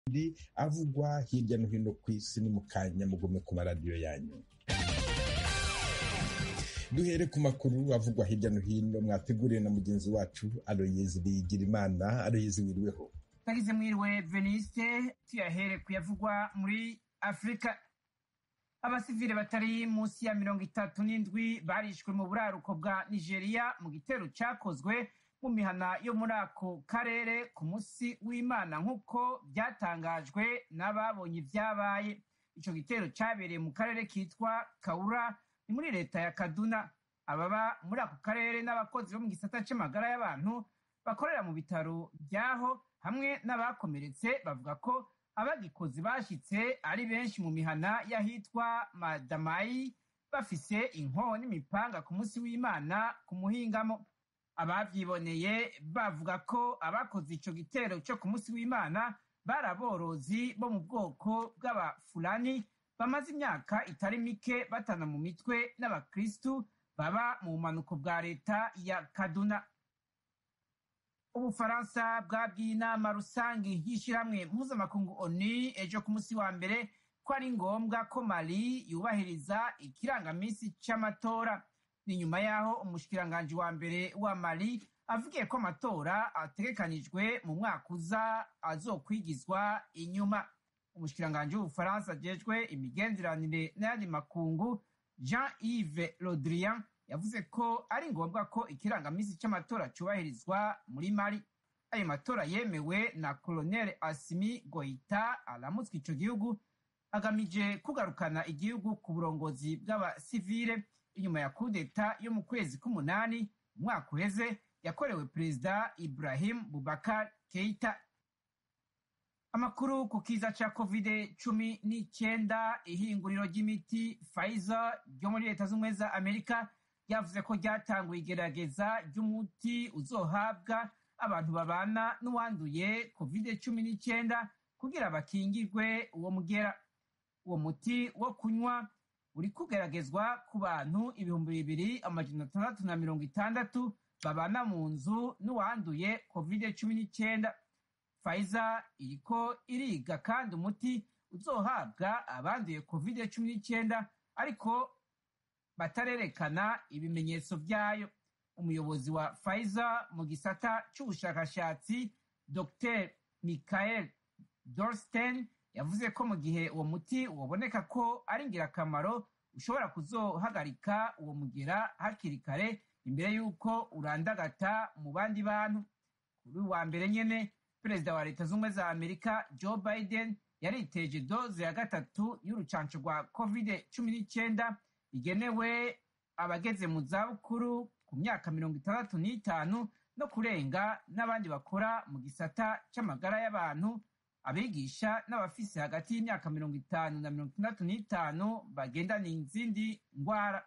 avugwa hirya no hino ku isi. Ni mu kanya mugume ku maradiyo yanyu. Duhere ku makuru avugwa hirya no hino mwateguriwe na mugenzi wacu Aloyezi Bigirimana. Aloyezi, wiriweho? Tagize mwiriwe Veniste. Tuyahere kuyavugwa muri Afrika. Abasivile batari munsi ya 37 barishwe mu buraruko bwa Nigeria mu gitero cakozwe mu mihana yo muri ako karere ku musi w'Imana nk'uko byatangajwe n'ababonye ivyabaye. Ico gitero cabereye mu karere kitwa Kaura ni muri leta ya Kaduna. Ababa muri ako karere n'abakozi bo mu gisata c'amagara y'abantu bakorera mu bitaro byaho hamwe n'abakomeretse bavuga ko abagikozi bashitse ari benshi mu mihana y'ahitwa Madamayi bafise inkoho n'imipanga ku musi w'Imana ku muhingamo. Abavyiboneye bavuga ko abakoze ico gitero cyo ku musi w'Imana baraborozi bo mu bwoko bw'Abafulani bamaze imyaka itari mike batana mu mitwe n'Abakristu baba mu bumanuko bwa leta ya Kaduna. Ubufaransa bwabwiye inama rusangi y'ishirahamwe mpuzamakungu ONU ejo ku musi wa mbere ko ari ngombwa ko Mali yubahiriza ikirangamisi c'amatora. Ni nyuma yaho umushikiranganji wa mbere wa Mali avugiye ko amatora ategekanijwe mu mwaka uza azokwigizwa inyuma. Umushikiranganji w'Ubufaransa ajejwe imigenderanire n'ayandi makungu Jean-Yves Le Drian yavuze ko ari ngombwa ko ikirangamisi c'amatora cubahirizwa muri Mali. Ayo matora yemewe na Colonel Assimi Goïta aramutswe ico gihugu agamije kugarukana igihugu ku burongozi bw'abasivile inyuma ya kudeta yo mu kwezi k'umunani umwaka uheze yakorewe Perezida Ibrahim Boubacar Keita. Amakuru ku kiza ca COVID-19, ihinguriro ry'imiti Pfizer ryo muri Leta Zunze za Amerika yavuze ko ryatanguye igerageza ry'umuti uzohabwa abantu babana n'uwanduye COVID-19 kugira bakingirwe uwo mugera. Uwo muti wo kunywa uri kugeragezwa ku bantu 2,660 babana mu nzu n'uwanduye COVID-19. Pfizer iriko iriga kandi umuti uzohabwa abanduye COVID-19 ariko batarerekana ibimenyetso vyayo. Umuyobozi wa Pfizer mu gisata c'ubushakashatsi Dr. Michael Dorsten yavuze ko mu gihe uwo muti woboneka ko ari ngirakamaro ushobora kuzohagarika uwo mugera hakiri kare imbere y'uko urandagata mu bandi bantu. Kuri wa mbere nyene Perezida wa Leta Zunze za Amerika Joe Biden yariteje doze ya gatatu y'urucanco rwa COVID-19 igenewe abageze mu zabukuru ku myaka 65 no kurenga n'abandi bakora mu gisata c'amagara y'abantu, abigisha n'abafise hagati y'imyaka 50 na 65 bagendana izindi ngwara.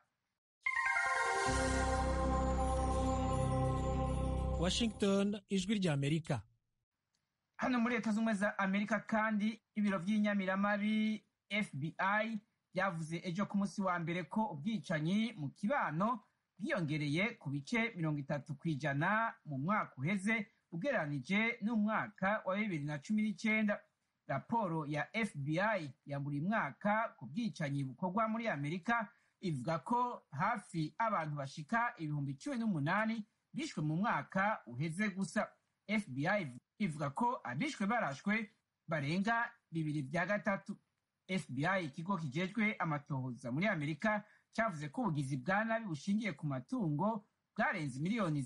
Washington, ijwi rya Amerika. Hano muri Leta Zunze za Amerika kandi ibiro vy'inyamiramabi FBI yavuze ejo ku musi wa mbere ko ubwicanyi mu kibano bwiyongereye ku bice 30% mu mwaka uheze ugereranije n'umwaka wa 2019. Raporo ya FBI ya buri mwaka ku bwicanyi bukorwa muri Amerika ivuga ko hafi abantu bashika 18,000 bishwe mu mwaka uheze gusa. FBI ivuga ko abishwe barashwe barenga 2/3. FBI, ikigo kijejwe amatohoza muri Amerika, cyavuze ko ubugizi bwa nabi bushingiye ku matungo bwarenze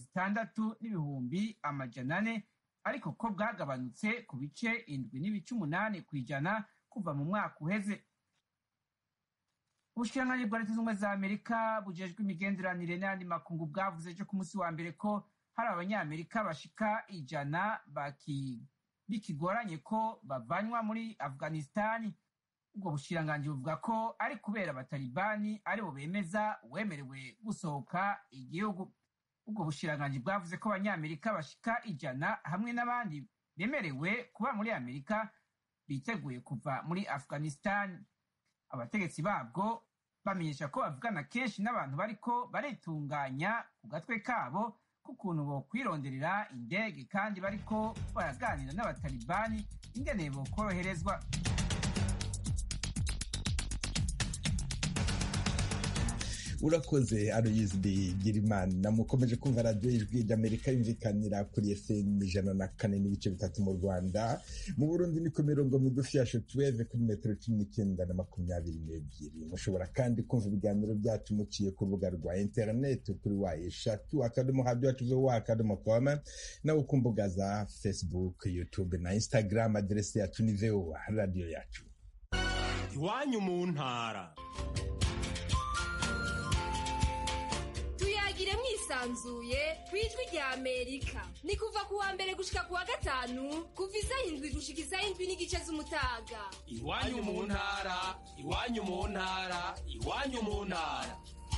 6,400,000 ariko ko bwagabanutse ku bice 7.8% kuva mu mwaka uheze. Ubushikiranganji bwa Leta Zunze za Amerika bujejwe imigenderanire n'ayandi makungu bwavuze ejo ku musi wa mbere ko hari abanyamerika bashika 100 bikigoranye ko bavanywa muri Afghanistan. Ubwo bushikiranganji buvuga ko ari kubera abatalibani aribo bemeza uwemerewe gusohoka igihugu. Ubwo bushikiranganji bwavuze ko abanyamerika bashika 100 hamwe n'abandi bemerewe kuba muri Amerika biteguye kuva muri Afghanistan. Abategetsi babwo bamenyesha ko bavugana kenshi n'abantu bariko baritunganya ku gatwe kabo k'ukuntu bokwironderera indege kandi bariko baraganira n'abatalibani ingene bokoroherezwa. urakoze Aloyizi Bigirimana. Mukomeje kumva radiyo ijwi ry'Amerika yumvikanira kuri FM 104.3 mu Rwanda. Mu Burundi ni ku mirongo migufi ya shortwave kuri metero 19 na 22. Mushobora kandi kumva ibiganiro byacu muciye ku rubuga rwa internet kuri wa@radio.com nawe ku mbuga za Facebook, YouTube na Instagram. Adresi yacu ni VOA radio yacu. Iwanyu mu ntara. Tuyagire mwisanzuye kwijwi rya Amerika. Ni kuva kuwa mbere gushika kuwa gatanu kuva 7 gushika 7 n'igice z'umutaga. Iwanyu mu ntara, iwanyu mu ntara, iwanyu mu ntara.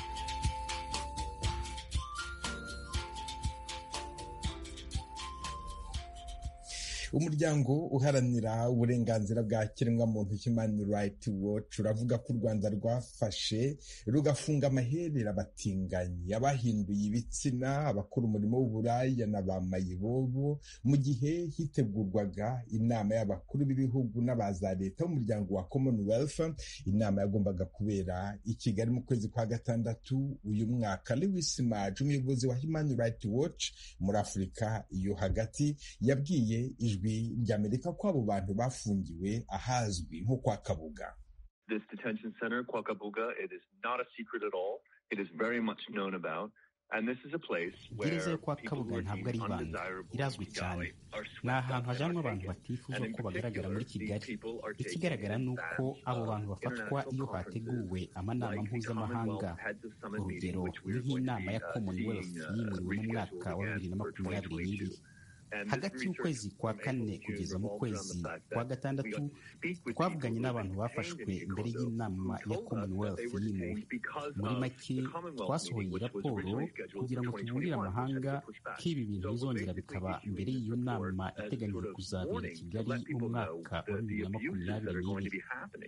Umuryango uharanira uburenganzira bwa kiremwamuntu Human Rights Watch uravuga ko u Rwanda rwafashe rugafunga amaherera abatinganyi, abahinduye ibitsina, abakora umurimo w'uburaya na ba mayibobo mu gihe hitegurwaga inama y'abakuru b'ibihugu n'abaza leta b'umuryango wa Commonwealth. Inama yagombaga kubera i Kigali mu kwezi kwa gatandatu uyu mwaka. Lewis Maj, umuyobozi wa Human Rights Watch muri Afurika yo hagati, yabwiye ijwi ry'Amerika ko abo bantu bafungiwe ahazwi nko kwa Kabuga. This detention center, kwa Kabuga, it is not a secret at all. It is very much known about. And this is a place where gereza yo kwa Kabuga ntabwo ari ibanga, irazwi cyane. Ni ahantu hajyanwa abantu batifuza ko bagaragara muri Kigali. Ikigaragara ni uko abo bantu bafatwa iyo hateguwe amanama mpuzamahanga. Urugero ni nk'inama ya Commonwealth yimuriwe mu mwaka wa 2022. Hagati y'ukwezi kwa kane kugeza mu kwezi kwa gatandatu twavuganye n'abantu bafashwe mbere y'inama ya Commonwealth yimuwe. Muri make twasohoye raporo kugira ngo tuburire amahanga ko ibi bintu bizongera bikaba mbere y'iyo nama iteganyijwe kuzabera i Kigali mu mwaka wa 2022.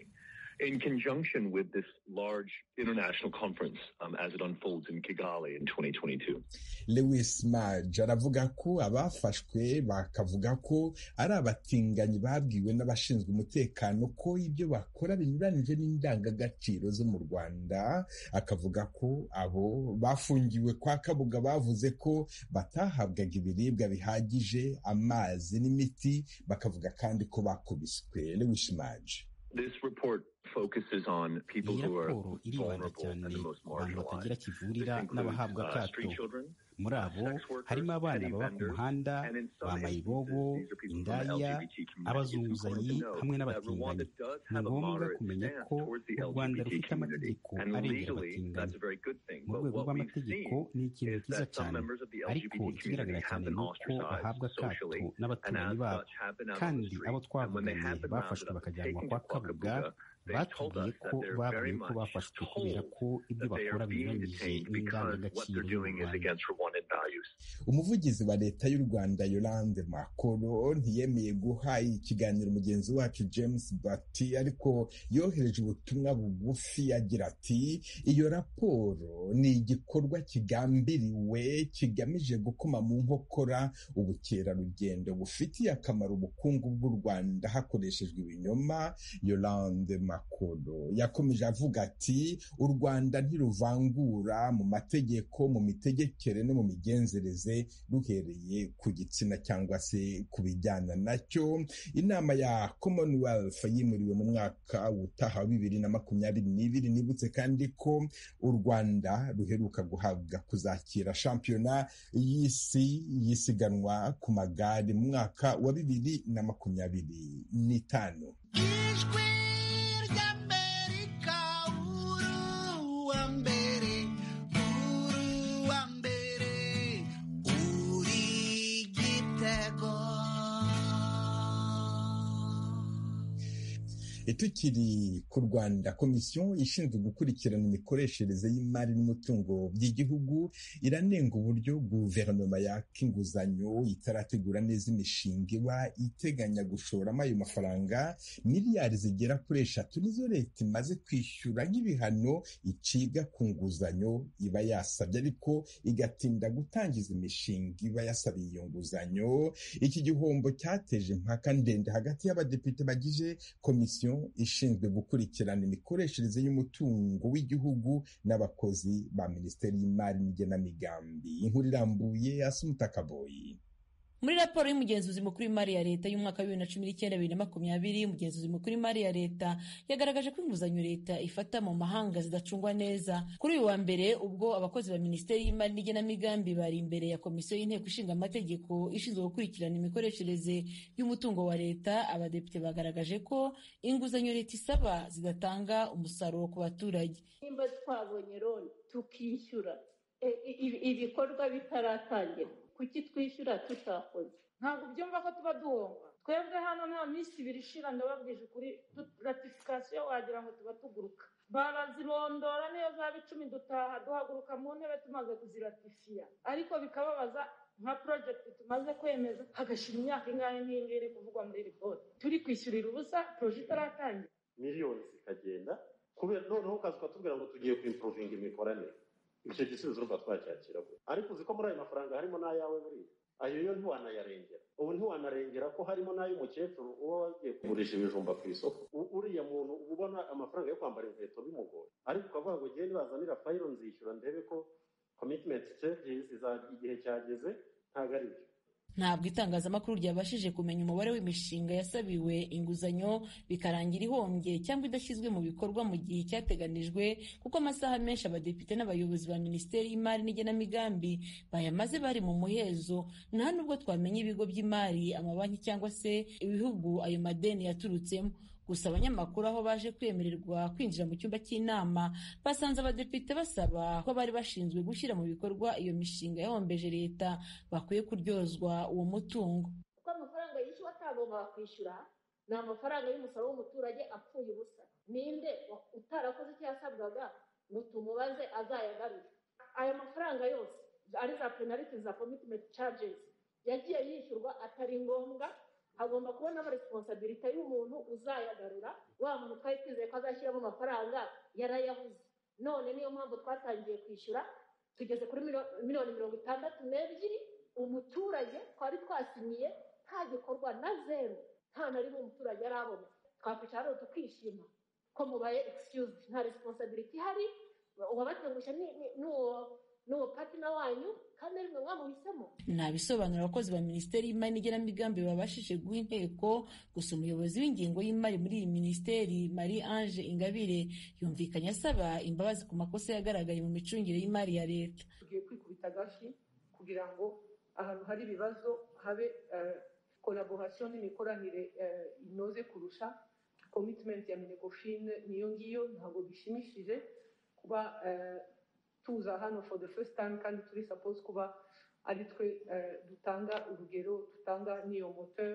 In conjunction with this large international conference as it unfolds in Kigali in 2022. Lewis Maj aravuga ko abafashwe bakavuga ko ari abatinganyi babwiwe n'abashinzwe umutekano ko ibyo bakora binyuranije n'indangagaciro zo mu Rwanda. Akavuga ko abo bafungiwe kwa Kabuga bavuze ko batahabwaga ibiribwa bihagije, amazi n'imiti. Bakavuga kandi ko bakubiswe. Lewis Maj: This report focuses on people who are vulnerable and the most marginalized. N'abahabwa akato. Muri abo harimo abana baba ku muhanda, ba mayibobo, indaya, abazunguzayi hamwe n'abatinganyi. Ni ngombwa kumenya ko u Rwanda rufite amategeko arengera abatinganyi. Mu rwego rw'amategeko ni ikintu cyiza cyane, ariko ikigaragara cyane ni uko bahabwa akato n'abaturanyi babo. Kandi abo twavuganye bafashwe bakajyanwa kwa Kabuga batubwiye ko babwiye ko bafashwe kubera ko ibyo bakora binyuranyije n'indangagaciro y'u Rwanda. Umuvugizi wa leta y'u Rwanda Yolande Makoro ntiyemeye guha ikiganiro mugenzi wacu James Bati, ariko yohereje ubutumwa bugufi agira ati: iyo raporo ni igikorwa kigambiriwe kigamije gukoma mu nkokora ubukerarugendo bufitiye akamaro ubukungu bw'u Rwanda hakoreshejwe ibinyoma. Yolande Makoro yakomeje avuga ati: u Rwanda ntiruvangura mu mategeko, mu mitegekere no mu migenzereze ruhereye ku gitsina cyangwa se ku bijyana nacyo. Inama ya Commonwealth yimuriwe mu mwaka utaha wa 2022. Nibutse kandi ko u Rwanda ruheruka guhabwa kuzakira shampiyona y'isi yisiganwa ku magare mu mwaka wa 2025. Tukiri ku Rwanda, komisiyo ishinzwe gukurikirana imikoreshereze y'imari n'umutungo by'igihugu iranenga uburyo guverinoma yaka inguzanyo itarategura neza imishinga iba iteganya gushoramo ayo mafaranga. Miliyari zigera kuri 3 nizo leta imaze kwishyura nk'ibihano icibwa ku nguzanyo iba yasabye, ariko igatinda gutangiza imishinga iba yasabiye iyo nguzanyo. Iki gihombo cyateje impaka ndende hagati y'abadepite bagize komisiyo ishinzwe gukurikirana imikoreshereze y'umutungo w'igihugu n'abakozi ba Minisiteri y'Imari n'Igenamigambi. Inkuru irambuye Asumta Kaboyi. Muri raporo y'umugenzuzi mukuru w'imari ya leta y'umwaka wa 2019-2020, umugenzuzi mukuru w'imari ya leta yagaragaje ko inguzanyo leta ifata mu mahanga zidacungwa neza. Kuri uyu wa mbere, ubwo abakozi ba Minisiteri y'Imari n'Igenamigambi bari imbere ya komisiyo y'inteko ishinga amategeko ishinzwe gukurikirana imikoreshereze y'umutungo wa leta, abadepite bagaragaje ko inguzanyo leta isaba zidatanga umusaruro ku baturage. Nimba twabonye loan tukishyura ibikorwa bitaratangira, kuki twishyura tutakoze? Ntabwo byumva ko tuba duhomba. Twebwe hano nta minsi 2 ishira ndababwije kuri ratification wagira ngo tuba tuguruka. Barazirondora niyo zaba 10 dutaha duhaguruka mu ntebe tumaze kuziratifiya, ariko bikababaza nka project tumaze kwemeza hagashira imyaka ingahe nk'ingiri kuvugwa muri report, turi kwishyurira ubusa project aratangira, miliyoni zikagenda kubera noneho kazuka tubwira ngo tugiye ku improving imikoranire. Icyo gisubizo urumva twacyakira, ariko uziko muri ayo mafaranga harimo n'ayawe buri ayo yo ntiwanayarengera. Ubu ntiwanarengera ko harimo n'ay'umukecuru uwo wagiye kugurisha ibijumba ku isoko. Uriya muntu ubona amafaranga yo kwambara inkweto bimugoye, ariko ukavuga ngo gende bazanira fayiro nzishyura ndebe ko commitment charges igihe cyageze. Ntabwo ari byo. Ntabwo itangazamakuru ryabashije kumenya umubare w'imishinga yasabiwe inguzanyo bikarangira ihombye cyangwa idashyizwe mu bikorwa mu gihe cyateganijwe, kuko amasaha menshi abadepite n'abayobozi ba Minisiteri y'Imari n'Igenamigambi bayamaze bari mu muhezo. Nta nubwo twamenya ibigo by'imari, amabanki cyangwa se ibihugu ayo madeni yaturutsemo. Gusa abanyamakuru aho baje kwemererwa kwinjira mu cyumba cy'inama basanze abadepite basaba ko bari bashinzwe gushyira mu bikorwa iyo mishinga yahombeje leta bakwiye kuryozwa uwo mutungo. Kuko amafaranga yishyuwe atagomba kwishyura ni amafaranga y'umusoro w'umuturage apfuye ubusa. Ninde utarakoze icyo yasabwaga ngo tumubaze azayagarure? Ayo mafaranga yose ari za penalty za commitment charges yagiye yishyurwa atari ngombwa. Hagomba kuba n'amaresponsabilite y'umuntu uzayagarura. Wa muntu twari twizeye ko azashyiramo amafaranga yarayabuze. None niyo mpamvu twatangiye kwishyura, tugeze kuri miliyoni 62. Umuturage twari twasinyiye nta gikorwa na zero, nta na rimwe umuturage arabona. Twakwicara tukishima ko mubaye excuse, nta responsibility ihari. Uwabatengusha n'uwo partner wanyu kandi rimwe mwamuhisemo. Nta bisobanuro abakozi ba Minisiteri y'Imari n'Igenamigambi babashije guha inteko. Gusa umuyobozi w'ingengo y'imari muri iyi minisiteri, Marie Ange Ingabire, yumvikanye asaba imbabazi ku makosa yagaragaye mu micungire y'imari ya leta. Tugiye kwikubita agashi kugira ngo ahantu hari ibibazo habe collaboration n'imikoranire inoze kurusha. Commitment ya Minecofin niyo ngiyo, ntabwo bishimishije kuba tuza hano for the first time kandi turi suppose kuba ari twe dutanga urugero, dutanga niyo moteur,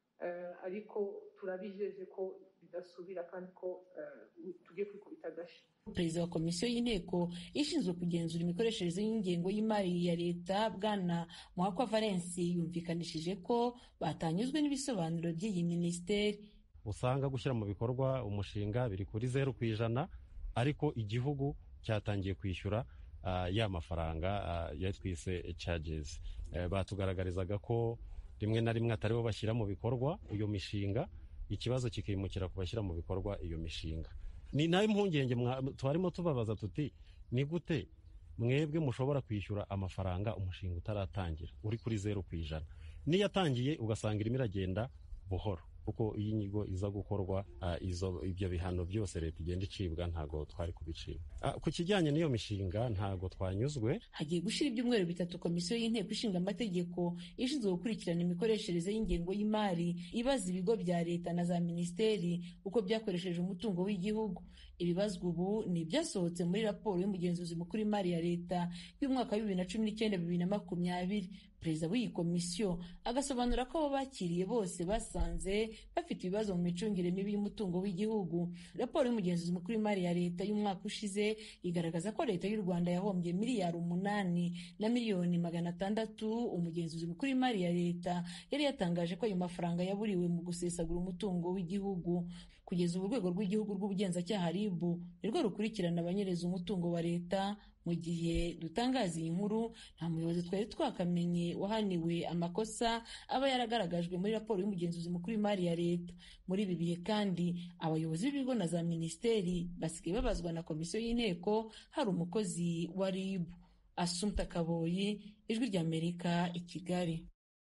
ariko turabijeje ko bidasubira kandi ko tugiye kwikubita agashi. Perezida wa komisiyo y'inteko ishinzwe kugenzura imikoreshereze y'ingengo y'imari ya leta, Bwana Muhakwa Valence, yumvikanishije ko batanyuzwe n'ibisobanuro by'iyi minisiteri. Usanga gushyira mu bikorwa umushinga biri kuri 0%, ariko igihugu cyatangiye kwishyura ya mafaranga yatwise charges. Batugaragarizaga ko rimwe na rimwe ataribo bashyira mu bikorwa iyo mishinga, ikibazo kikimukira kubashyira mu bikorwa iyo mishinga. Ni nayo impungenge twarimo tubabaza tuti ni gute mwebwe mushobora kwishyura amafaranga umushinga utaratangira uri kuri 0%, niyo yatangiye ugasanga irimo iragenda buhoro, kuko iyi nyigo iza gukorwa ibyo bihano byose leta igenda icibwa ntago twari kubicibwa. Ku kijyanye n'iyo mishinga ntago twanyuzwe. Hagiye gushira ibyumweru 3 komisiyo y'inteko ishinga amategeko ishinzwe gukurikirana imikoreshereze y'ingengo y'imari ibaza ibigo bya leta na za minisiteri uko byakoresheje umutungo w'igihugu. Ibibazwa ubu ni ibyasohotse muri raporo y'umugenzuzi mukuru w'imari ya leta y'umwaka wa 2019-2020. perezida w'iyi komisiyo agasobanura ko abo bakiriye bose basanze bafite ibibazo mu micungire mibi y'umutungo w'igihugu. Raporo y'umugenzuzi mukuru w'imari ya leta y'umwaka ushize igaragaza ko leta y'u Rwanda yahombye miliyari 8 na miliyoni 600. Umugenzuzi mukuru w'imari ya leta yari yatangaje ko ayo mafaranga yaburiwe mu gusesagura umutungo w'igihugu. Kugeza ubu urwego rw'igihugu rw'ubugenzacyaha RIB nirwo rukurikirana abanyereza umutungo wa leta. Mu gihe dutangaza iyi nkuru nta muyobozi twari twakamenye wahaniwe amakosa aba yaragaragajwe muri raporo y'umugenzuzi mukuru w'imari ya leta. Muri ibi bihe kandi abayobozi b'ibigo na za minisiteri basigaye babazwa na komisiyo y'inteko hari umukozi wa RIB. Assumpta Kaboyi, Ijwi ry'Amerika, i Kigali.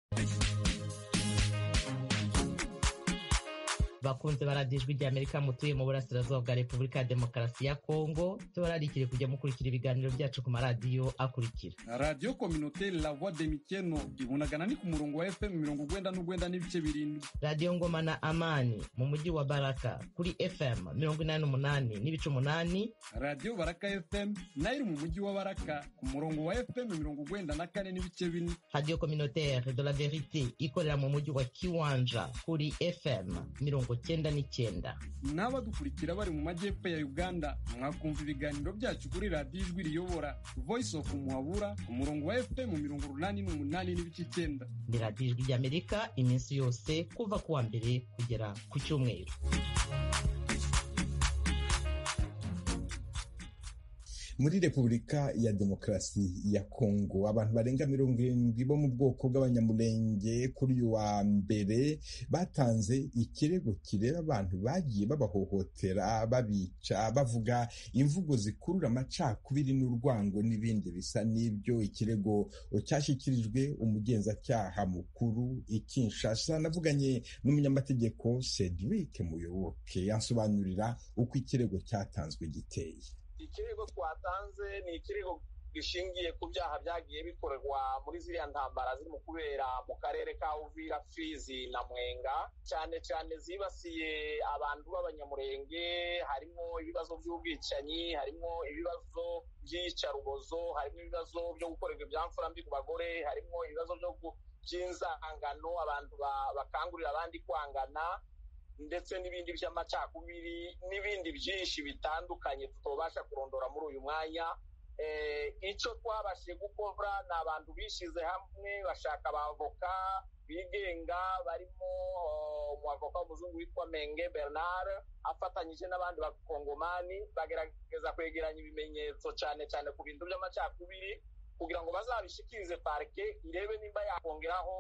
bakunze baradiyo Ijwi ry'Amerika mutuye mu burasirazuba bwa Repubulika ya Demokarasi ya Kongo, tubararikire kujya mukurikira ibiganiro byacu ku maradiyo akurikira: Radio Communautaire La Voix de Mikeno ibunagana ni ku murongo wa FM 99 n'ibice birindwi, Radio Ngoma na Amani mu mujyi wa Baraka kuri FM 88 n'ibice 8, Radio Baraka FM nayo mu mujyi wa Baraka ku murongo wa FM 94 n'ibice 4, Radio Communautaire de la Verite ikorera mu mujyi wa Kiwanja kuri FM 99. N'abadukurikira bari mu majyepfo ya Uganda mwakumva ibiganiro byacu kuri Radio Ijwi riyobora Voice of Muhabura ku murongo wa FM 88 n'ibice 9. Ni Radio Ijwi ry'Amerika iminsi yose kuva ku wa mbere kugera ku cyumweru. Muri Repubulika ya Demokarasi ya Kongo abantu barenga 70 bo mu bwoko bw'abanyamulenge kuri uyu wa mbere batanze ikirego kireba abantu bagiye babahohotera, babica, bavuga imvugo zikurura amacakubiri n'urwango n'ibindi bisa n'ibyo. Ikirego cyashyikirijwe umugenzacyaha mukuru i Kinshasa. Navuganye n'umunyamategeko Cedric Muyoboke yansobanurira uko ikirego cyatanzwe giteye. Ikirego twatanze ni ikirego gishingiye ku byaha byagiye bikorerwa muri ziriya ntambara ziri mu kubera mu karere ka Uvira, Fizi na Mwenga, cyane cyane zibasiye abantu b'abanyamurenge. Harimo ibibazo by'ubwicanyi, harimo ibibazo by'iyicarubozo, harimo ibibazo byo gukorerwa ibyamfura mbi ku bagore, harimo ibibazo by'inzangano, abantu bakangurira abandi kwangana, ndetse n'ibindi by'amacakubiri n'ibindi byinshi bitandukanye tutobasha kurondora muri uyu mwanya. Icyo twabashije gukora ni abantu bishyize hamwe bashaka abavoka bigenga, barimo umwavoka w'umuzungu witwa Menge Bernard afatanyije n'abandi bakongomani, bagerageza kwegeranya ibimenyetso cyane cyane ku bintu by'amacakubiri kugira ngo bazabishikirize parike irebe nimba yakongeraho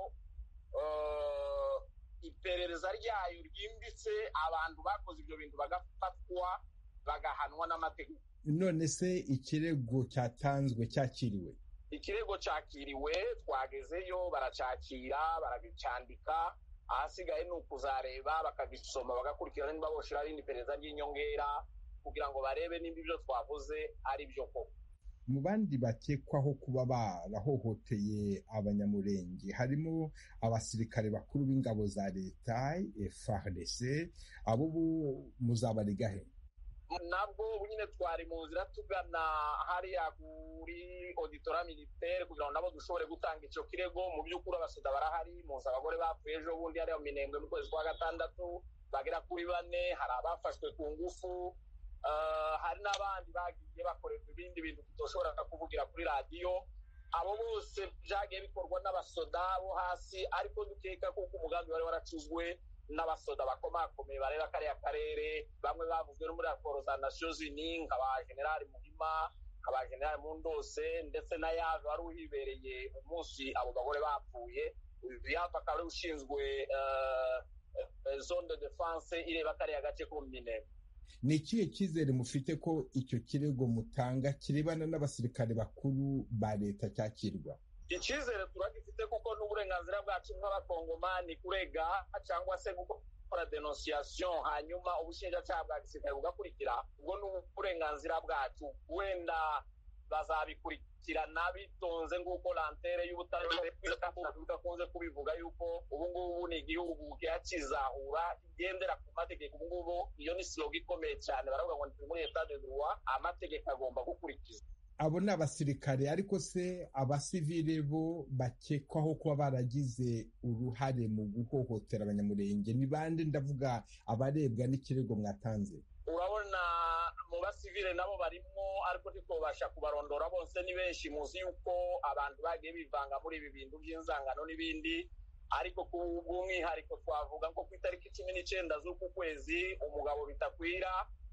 iperereza ryayo ryimbitse, abantu bakoze ibyo bintu bagafatwa bagahanwa n'amategeko. None se ikirego cyatanzwe cyakiriwe? Ikirego cyakiriwe, twagezeyo baracyakira, baragicyandika, ahasigaye ni ukuzareba bakagisoma bagakurikirana niba boshira irindi perereza ry'inyongera kugira ngo barebe nimba ibyo twavuze ari byo koko. Mu bandi bakekwaho kuba barahohoteye abanyamurenge harimo abasirikare bakuru b'ingabo za leta FARDC. Abo muzabarega he? Nabwo nyine twari mu nzira tugana hariya kuri auditora militaire kugira ngo nabo dushobore gutanga icyo kirego. Mu by'ukuri abasoda barahari, muzi abagore bapfuye ejo bundi hariya mu Minembwe mu kwezi kwa gatandatu bagera kuri 4, hari abafashwe ku ngufu, hari n'abandi bagiye bakorerwa ibindi bintu tutoshobora kuvugira kuri radiyo. Abo bose byagiye bikorwa n'abasoda bo hasi, ariko dukeka kuko umugambi wari waracuzwe n'abasoda bakomakomeye bareba kariya karere. Bamwe bavuzwe no muri raporo za Nations Unies nk'aba General Muhima, nk'aba General Mundose, ndetse na Yave wari uhibereye umunsi abo bagore bapfuye. Yave akaba ari ushinzwe zone de defense ireba kariya gace ko mu Minembwe. Ni ikihe cyizere mufite ko icyo kirego mutanga kirebana n'abasirikare bakuru ba leta cyakirwa? Icyizere turagifite kuko n'uburenganzira bwacu nk'abakongomani kurega cyangwa se gukora denunciation hanyuma ubushinjacyaha bwa gisirikare bugakurikira, ubwo n'uburenganzira bwacu. Wenda bazabikurikirana bitonze nk'uko lantere y'ubutabera bikunze kubivuga yuko ubu ngubu ni igihugu kizahura igendera ku mategeko. Ubu ngubu iyo ni slogan ikomeye cyane, baravuga ngo ni muri etat de droit, amategeko agomba gukurikizwa. abo ni abasirikare, ariko se abasivile bo bakekwaho kuba baragize uruhare mu guhohotera abanyamurenge ni bande? Ndavuga abarebwa n'ikirego mwatanze. Urabona mu basivile nabo barimo, ariko ntitwobasha kubarondora bose, ni benshi. Muzi yuko abantu bagiye bivanga muri ibi bintu by'inzangano n'ibindi, ariko ku bw'umwihariko twavuga ko ku itariki 19 z'uku kwezi umugabo Bitakwira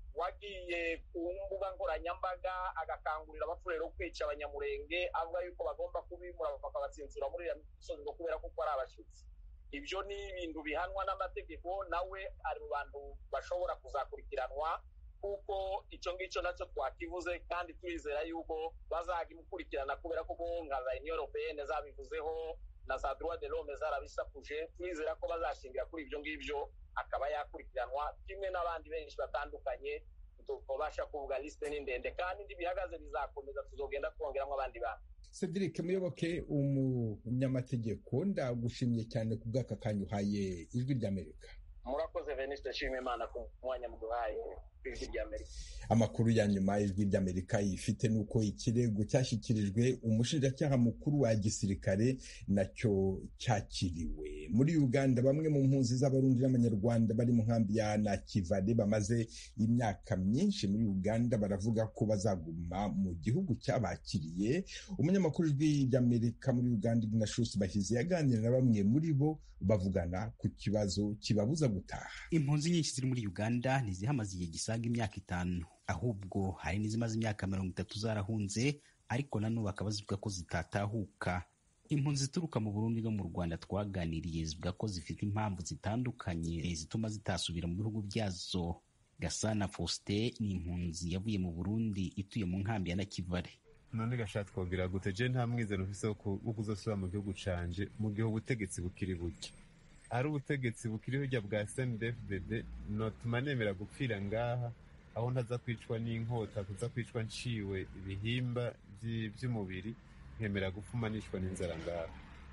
wagiye ku mbuga nkoranyambaga agakangurira abafurero kwica abanyamurenge, avuga yuko bagomba kubimura bakabatsinzura muri iyo misozi kubera ko ari abashyitsi. Ibyo ni ibintu bihanwa n'amategeko, nawe ari mu bantu bashobora kuzakurikiranwa, kuko icyo ngicyo nacyo twakivuze, kandi turizera yuko bazagimukurikirana kubera ko nka za Union Européenne zabivuzeho na za droit de l'homme zarabisakuje. Turizera ko bazashingira kuri ibyo ngibyo akaba yakurikiranwa kimwe n'abandi benshi batandukanye. Tubasha kuvuga liste ni ndende, kandi bihagaze bizakomeza, tuzogenda twongeramo abandi bantu. Cedric Muyoboke, umunyamategeko, ndagushimye cyane ku bw'aka kanya uhaye Ijwi ry'Amerika. Murakoze Venuste, nshimye Imana ku mwanya muduhaye Ijwi ry'Amerika. Amakuru ya nyuma Ijwi ry'Amerika ifite nuko ikirego cyashyikirijwe umushinjacyaha mukuru wa gisirikare nacyo cyakiriwe. Muri Uganda, bamwe mu mpunzi z'abarundi n'abanyarwanda bari mu nkambi ya Nakivale bamaze imyaka myinshi muri Uganda baravuga ko bazaguma mu gihugu cyabakiriye. Umunyamakuru w'Ijwi ry'Amerika muri Uganda Ignatius Bahizi yaganira na bamwe muri bo bavugana ku kibazo kibabuza gutaha. Impunzi nyinshi ziri muri Uganda ntizihamaze igihe gisaga imyaka 5, ahubwo hari n'izimaze imyaka 30 zarahunze, ariko nanubu bakaba zivuga ko zitatahuka. Impunzi zituruka mu Burundi no mu Rwanda twaganiriye zivuga ko zifite impamvu zitandukanye zituma zitasubira mu bihugu byazo. Gasana Faustin ni impunzi yavuye mu Burundi ituye mu nkambi ya Nakivale. None gashatse kugira gute je nta mwizero ufise wo kuzosubira mu gihugu canje mu gihe ubutegetsi bukiri buke. Ari ubutegetsi bukiri burya bwa CNDD-FDD notuma nemera gupfira ngaha, aho ntaza kwicwa n'inkota, kuza kwicwa nciwe ibihimba by'umubiri, nkemera gufumanishwa n'inzara ngaha.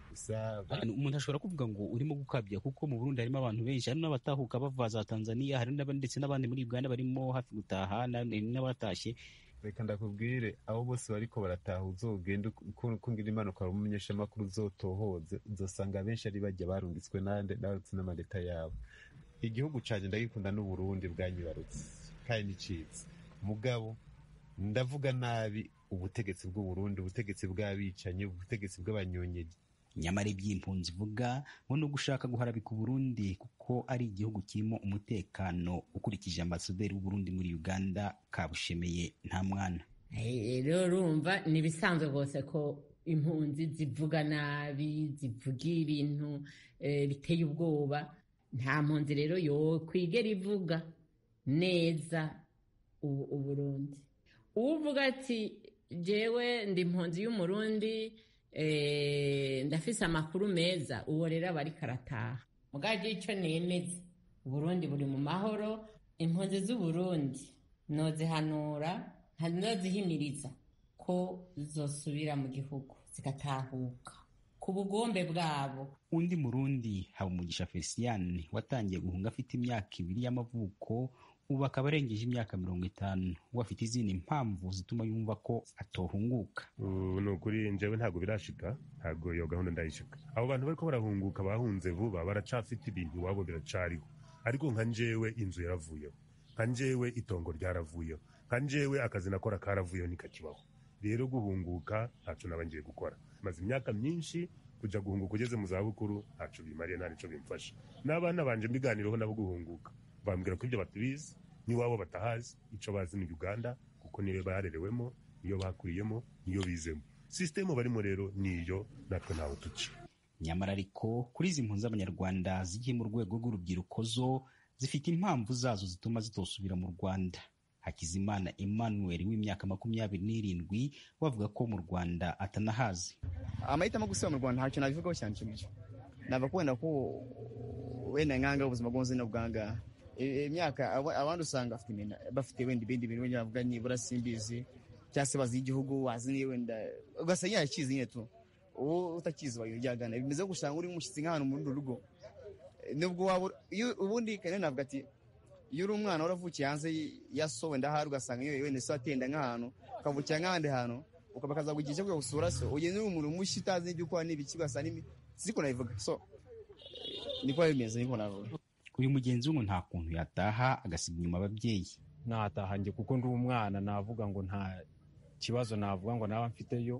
Umuntu ashobora kuvuga ngo urimo gukabya, kuko mu Burundi harimo abantu benshi, hari n'abatahuka bava za Tanzania, hari ndetse n'abandi muri Uganda barimo hafi gutaha n'abatashye. Reka ndakubwire, abo bose bariko barataha uzogenda kungira impanuka mu menyeshamakuru uzotohoze, uzosanga benshi ari bajya barunditswe n'abarutse n'amaleta yabo. Igihugu canje ndagikunda n'Uburundi bwanyibarutse kandi nicitse, mugabo ndavuga nabi ubutegetsi bw'Uburundi, ubutegetsi bw'abicanyi, ubutegetsi bw'abanyonyeji. Nyamara iby'impunzi vuga ngo no gushaka guharabika Burundi kuko ari igihugu kirimo umutekano, ukurikije ambasaderi w'Uburundi muri Uganda Kabushemeye nta mwana. Rero urumva ni bisanzwe rwose ko impunzi zivuga nabi, zivugira ibintu biteye ubwoba. Nta mpunzi rero yo kwigera ivuga neza Uburundi. Uvuga ati jewe ndi impunzi y'Umurundi, ndafise amakuru meza, uwo rero aba ariko arataha. Mugaje icyo nemeza, Uburundi buri mu mahoro. Impunzi z'Uburundi nozihanura, nozihimiriza ko zosubira mu gihugu zigatahuka ku bugombe bwabo. Undi Murundi Habumugisha Felician watangiye guhunga afite imyaka 2 y'amavuko, ubu akaba arengeje imyaka 50, wafite izindi impamvu zituma yumva ko atohunguka. Nukuri njewe ntago birashika, ntago iyo gahunda ndayishika. Abo bantu bariko barahunguka bahunze vuba baracafite ibintu wabo biracariho, ariko nka njewe inzu yaravuyeho, nka njewe itongo ryaravuyeho, nka njewe akazi nakora karavuyeho nikakibaho. Rero guhunguka ntaco nabangiye gukora, maze imyaka myinshi kuja guhunguka ugeze mu zabukuru ntaco bimariye, nta nico bimfasha. N'abana banje mbiganireho nabo guhunguka bambwira ko ibyo batubizi, ni wabo batahazi ico bazi mu Uganda, kuko niyo barerewemo, niyo bakuriyemo, niyo bizemo. System barimo rero niyo natwe ntawe tuci. Nyamara ariko kuri izi mpunzi z'Abanyarwanda zigiye mu rwego rw'urubyiruko zo zifite impamvu zazo zituma zitosubira mu Rwanda. Hakizimana Emmanuel w'imyaka 27 wavuga ko mu Rwanda atanahazi. Amahitamo gusubira mu Rwanda ntacyo nabivugaho cyane cy'ibyo. Nava kubona ko wenda nkanga ubuzima bwonze no bwanga imyaka abandi usanga bafite wenda ibindi bintu wenda bavuga nibura simbizi cyase bazi igihugu wazi ni wenda ugasanya yakizi nyine tu utakizi bayujyagana bimeze gushanga uri mushitsi nk'ahantu mu rugo nubwo wabo ubundi kandi navuga ati iyo uri umwana waravukiye hanze ya so wenda ahari ugasanga iyo wenda so atenda nk'ahantu ukavukira nk'ahandi hantu bakaza kugisha kujya gusura so ugeze uri umuntu mushya utazi n'ibyo ukora n'ibiki ugasanga siko nabivuga so niko bimeze niko navuga. Uyu mugenzi we nta kuntu yataha agasiga inyuma ababyeyi. Nataha njye kuko ndi umwana navuga ngo nta kibazo navuga ngo naba mfiteyo.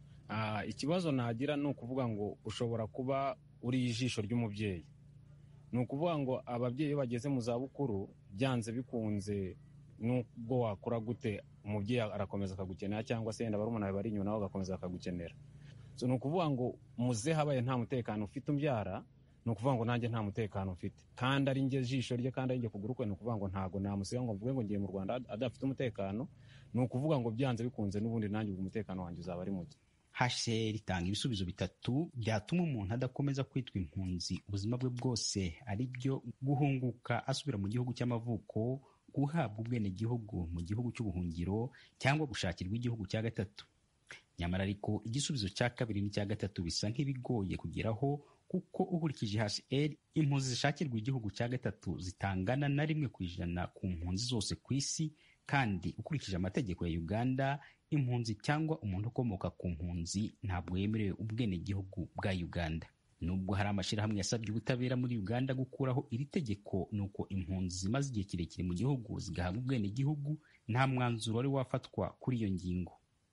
Ikibazo nagira ni ukuvuga ngo ushobora kuba uri ijisho ry'umubyeyi. Ni ukuvuga ngo ababyeyi bageze mu zabukuru byanze bikunze nubwo wakora gute umubyeyi arakomeza akagukenera cyangwa se yenda barumuna bawe bari inyuma nawe agakomeza akagukenera. So ni ukuvuga ngo muze habaye nta mutekano ufite umbyara, ni ukuvuga ngo nanjye nta mutekano mfite kandi ari njye jisho rye kandi ari njye kuguru kwe, ni ukuvuga ngo ntago namusiga ngo mvuge ngo ngiye mu Rwanda adafite umutekano. Ni ukuvuga ngo byanze bikunze n'ubundi nanjye umutekano wanjye uzaba ari muke. HCR itanga ibisubizo bitatu byatuma umuntu adakomeza kwitwa impunzi ubuzima bwe bwose, ari byo guhunguka asubira mu gihugu cy'amavuko, guhabwa ubwenegihugu mu gihugu cy'ubuhungiro cyangwa gushakirwa igihugu cya gatatu. Nyamara ariko igisubizo cya kabiri n'icya gatatu bisa nk'ibigoye kugeraho, kuko ukurikije HCR impunzi zishakirwa igihugu cya gatatu zitangana na 1% ku mpunzi zose ku isi, kandi ukurikije amategeko ya Uganda impunzi cyangwa umuntu ukomoka ku mpunzi ntabwo yemerewe ubwenegihugu bwa Uganda. Nubwo hari amashyirahamwe yasabye ubutabera muri Uganda gukuraho iri tegeko, nuko impunzi zimaze igihe kirekire mu gihugu zigahabwa ubwenegihugu, nta mwanzuro wari wafatwa kuri iyo ngingo.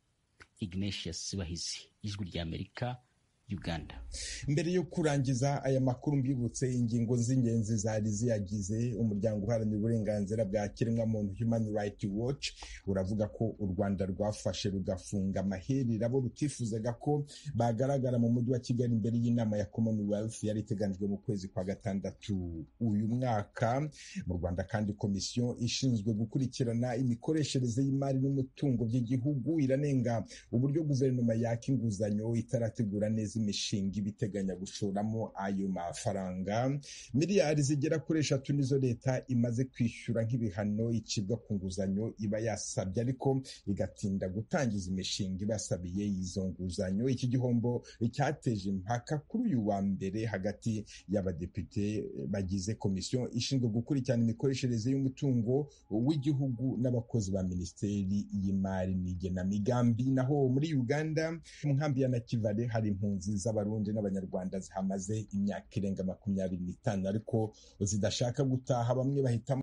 Ignatius Sibahizi, Ijwi ry'Amerika, Uganda. Mbere yo kurangiza aya makuru mbibutse ingingo z'ingenzi zari ziyagize. Umuryango uharanira uburenganzira bwa kiremwamuntu Human Rights Watch uravuga ko u Rwanda rwafashe rugafunga amaherere abo rutifuzaga ko bagaragara mu mujyi wa Kigali imbere y'inama ya Commonwealth yari iteganijwe mu kwezi kwa gatandatu uyu mwaka. Mu Rwanda kandi komisiyo ishinzwe gukurikirana imikoreshereze y'imari n'umutungo by'igihugu iranenga uburyo guverinoma yaka inguzanyo itarategura neza imishinga ibiteganya gushoramo ayo mafaranga. Miliyari zigera kuri 3 nizo leta imaze kwishyura nk'ibihano icibwa ku nguzanyo iba yasabye, ariko igatinda gutangiza imishinga ibasabiye izo nguzanyo. Iki gihombo cyateje impaka kuri uyu wa mbere hagati y'abadepite bagize komisiyo ishinzwe gukurikirana imikoreshereze y'umutungo w'igihugu n'abakozi ba Minisiteri y'Imari n'Igenamigambi. Naho muri Uganda mu nkambi ya Nakivale hari impunzi z'Abarundi n'Abanyarwanda zihamaze imyaka irenga 25 ariko zidashaka gutaha. Bamwe bahitamo